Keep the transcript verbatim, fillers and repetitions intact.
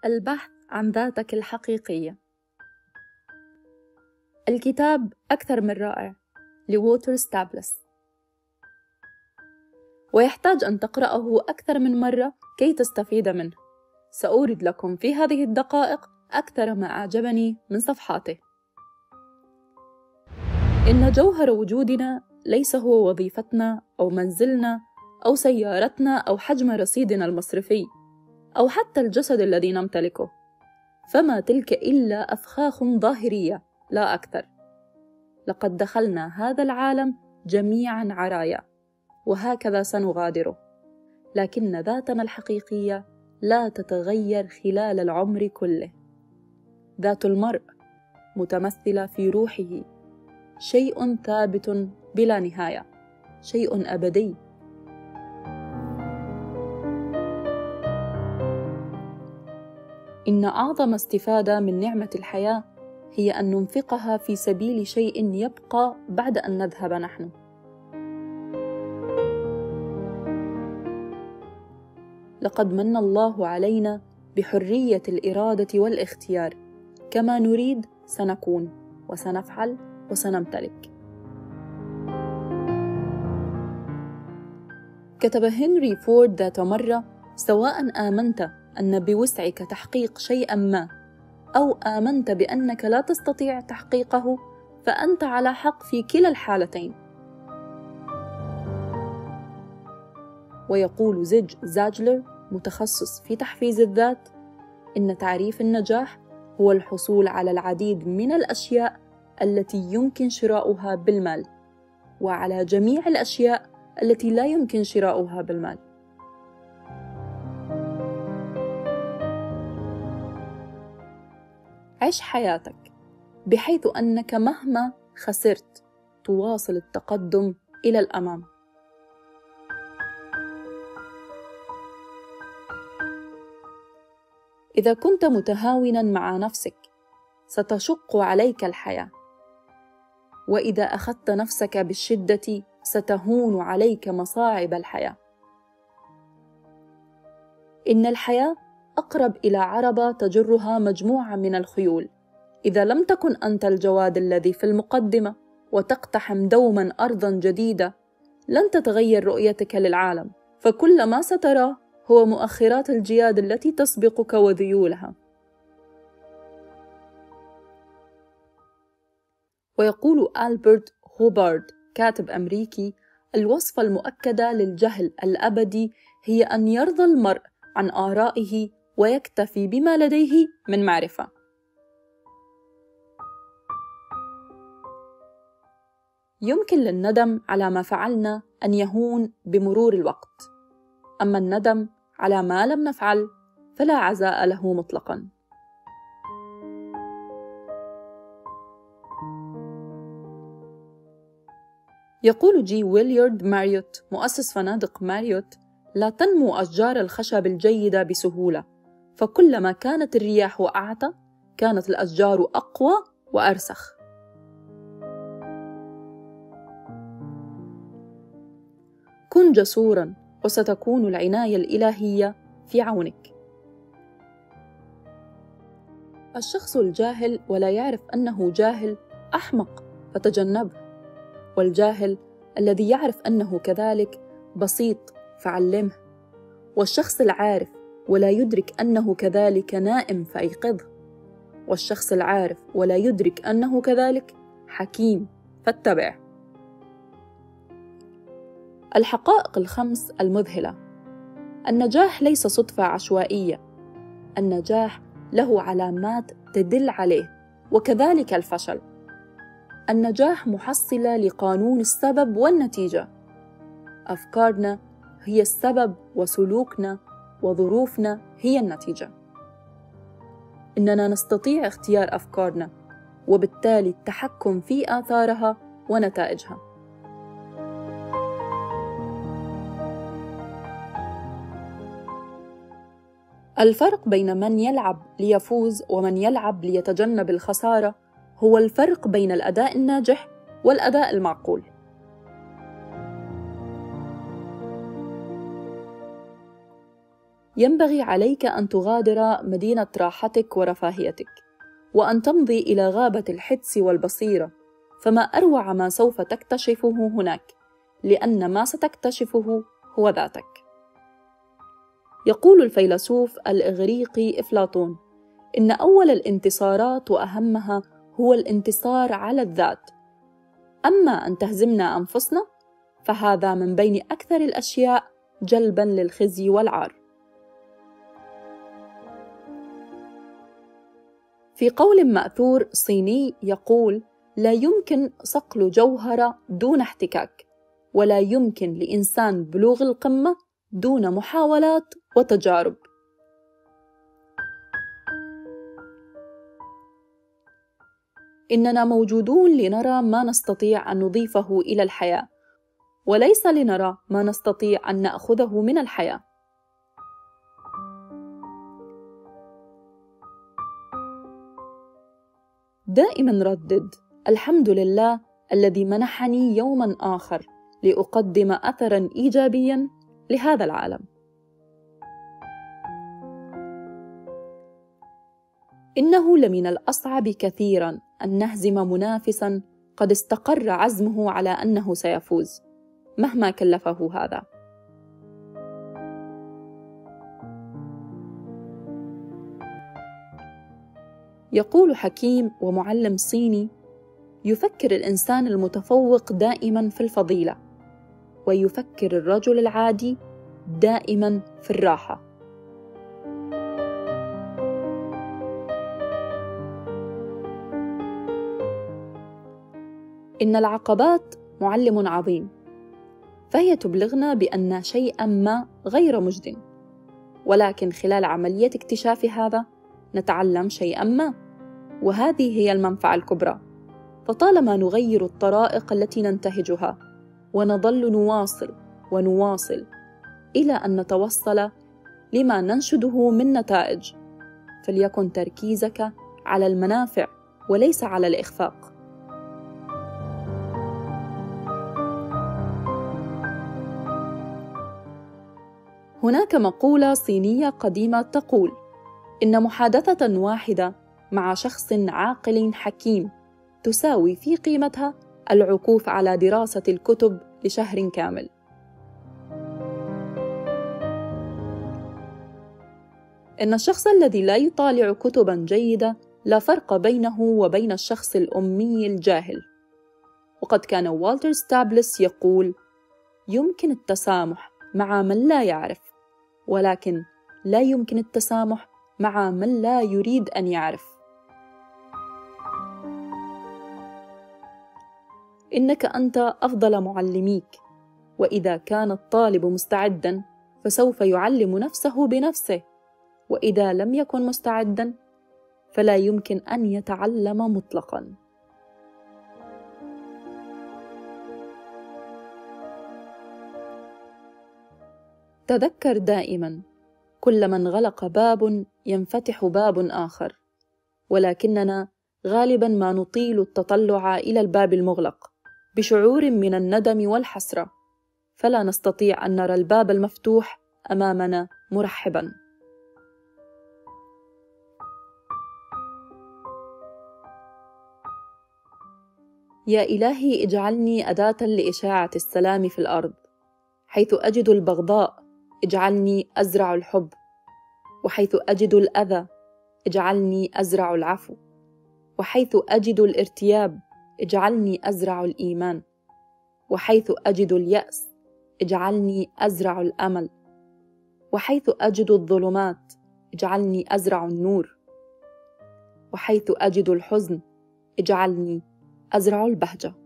البحث عن ذاتك الحقيقية. الكتاب أكثر من رائع لوولتر ستابلس، ويحتاج أن تقرأه أكثر من مرة كي تستفيد منه. سأورد لكم في هذه الدقائق أكثر ما أعجبني من صفحاته. إن جوهر وجودنا ليس هو وظيفتنا أو منزلنا أو سيارتنا أو حجم رصيدنا المصرفي أو حتى الجسد الذي نمتلكه، فما تلك إلا أفخاخ ظاهرية لا أكثر. لقد دخلنا هذا العالم جميعاً عرايا، وهكذا سنغادره، لكن ذاتنا الحقيقية لا تتغير خلال العمر كله. ذات المرء متمثلة في روحه، شيء ثابت بلا نهاية، شيء أبدي. إن أعظم استفادة من نعمة الحياة هي أن ننفقها في سبيل شيء يبقى بعد أن نذهب نحن. لقد من الله علينا بحرية الإرادة والاختيار، كما نريد سنكون وسنفعل وسنمتلك. كتب هنري فورد ذات مرة: سواء آمنت أن بوسعك تحقيق شيئاً ما أو آمنت بأنك لا تستطيع تحقيقه، فأنت على حق في كلا الحالتين. ويقول زيج زاجلر، متخصص في تحفيز الذات، إن تعريف النجاح هو الحصول على العديد من الأشياء التي يمكن شراؤها بالمال، وعلى جميع الأشياء التي لا يمكن شراؤها بالمال. عش حياتك بحيث أنك مهما خسرت تواصل التقدم إلى الأمام. إذا كنت متهاوناً مع نفسك ستشق عليك الحياة، وإذا أخذت نفسك بالشدة ستهون عليك مصاعب الحياة. إن الحياة أقرب إلى عربة تجرها مجموعة من الخيول. إذا لم تكن أنت الجواد الذي في المقدمة وتقتحم دوماً أرضاً جديدة، لن تتغير رؤيتك للعالم، فكل ما ستراه هو مؤخرات الجياد التي تسبقك وذيولها. ويقول ألبرت هوبارد، كاتب أمريكي: الوصفة المؤكدة للجهل الأبدي هي أن يرضى المرء عن آرائه ويكتفي بما لديه من معرفة. يمكن للندم على ما فعلنا أن يهون بمرور الوقت، أما الندم على ما لم نفعل فلا عزاء له مطلقاً. يقول جي ويليارد ماريوت، مؤسس فنادق ماريوت: لا تنمو أشجار الخشب الجيدة بسهولة، فكلما كانت الرياح أعتى كانت الأشجار أقوى وأرسخ. كن جسوراً وستكون العناية الإلهية في عونك. الشخص الجاهل ولا يعرف أنه جاهل أحمق، فتجنبه، والجاهل الذي يعرف أنه كذلك بسيط، فعلمه، والشخص العارف ولا يدرك أنه كذلك نائم، فأيقظه، والشخص العارف ولا يدرك أنه كذلك حكيم، فاتبعه. الحقائق الخمس المذهلة: النجاح ليس صدفة عشوائية، النجاح له علامات تدل عليه، وكذلك الفشل. النجاح محصلة لقانون السبب والنتيجة. أفكارنا هي السبب، وسلوكنا وظروفنا هي النتيجة. إننا نستطيع اختيار أفكارنا، وبالتالي التحكم في آثارها ونتائجها. الفرق بين من يلعب ليفوز ومن يلعب ليتجنب الخسارة هو الفرق بين الأداء الناجح والأداء المعقول. ينبغي عليك أن تغادر مدينة راحتك ورفاهيتك، وأن تمضي إلى غابة الحدس والبصيرة، فما أروع ما سوف تكتشفه هناك، لأن ما ستكتشفه هو ذاتك. يقول الفيلسوف الإغريقي أفلاطون: إن أول الانتصارات وأهمها هو الانتصار على الذات، أما أن تهزمنا أنفسنا فهذا من بين أكثر الأشياء جلباً للخزي والعار. في قول مأثور صيني يقول: لا يمكن صقل جوهرة دون احتكاك، ولا يمكن لإنسان بلوغ القمة دون محاولات وتجارب. إننا موجودون لنرى ما نستطيع أن نضيفه إلى الحياة، وليس لنرى ما نستطيع أن نأخذه من الحياة. دائما ردد: الحمد لله الذي منحني يوما آخر لأقدم أثرا إيجابيا لهذا العالم. إنه لمن الأصعب كثيرا أن نهزم منافسا قد استقر عزمه على أنه سيفوز مهما كلفه هذا. يقول حكيم ومعلم صيني: يفكر الإنسان المتفوق دائما في الفضيلة، ويفكر الرجل العادي دائما في الراحة. إن العقبات معلم عظيم، فهي تبلغنا بأن شيئا ما غير مجد، ولكن خلال عملية اكتشاف هذا نتعلم شيئا ما، وهذه هي المنفعة الكبرى. فطالما نغير الطرائق التي ننتهجها ونظل نواصل ونواصل إلى أن نتوصل لما ننشده من نتائج، فليكن تركيزك على المنافع وليس على الإخفاق. هناك مقولة صينية قديمة تقول: إن محادثة واحدة مع شخص عاقل حكيم تساوي في قيمتها العكوف على دراسة الكتب لشهر كامل. إن الشخص الذي لا يطالع كتباً جيدة لا فرق بينه وبين الشخص الأمي الجاهل. وقد كان والتر ستابلس يقول: يمكن التسامح مع من لا يعرف، ولكن لا يمكن التسامح مع من لا يريد أن يعرف. إنك أنت أفضل معلميك، وإذا كان الطالب مستعداً فسوف يعلم نفسه بنفسه، وإذا لم يكن مستعداً فلا يمكن أن يتعلم مطلقاً. تذكر دائماً: كلما انغلق باب ينفتح باب آخر، ولكننا غالباً ما نطيل التطلع إلى الباب المغلق بشعور من الندم والحسرة، فلا نستطيع أن نرى الباب المفتوح أمامنا مرحباً. يا إلهي، اجعلني أداة لإشاعة السلام في الأرض. حيث أجد البغضاء اجعلني أزرع الحب، وحيث أجد الأذى اجعلني أزرع العفو، وحيث أجد الارتياب اجعلني أزرع الإيمان، وحيث أجد اليأس اجعلني أزرع الأمل، وحيث أجد الظلمات اجعلني أزرع النور، وحيث أجد الحزن اجعلني أزرع البهجة.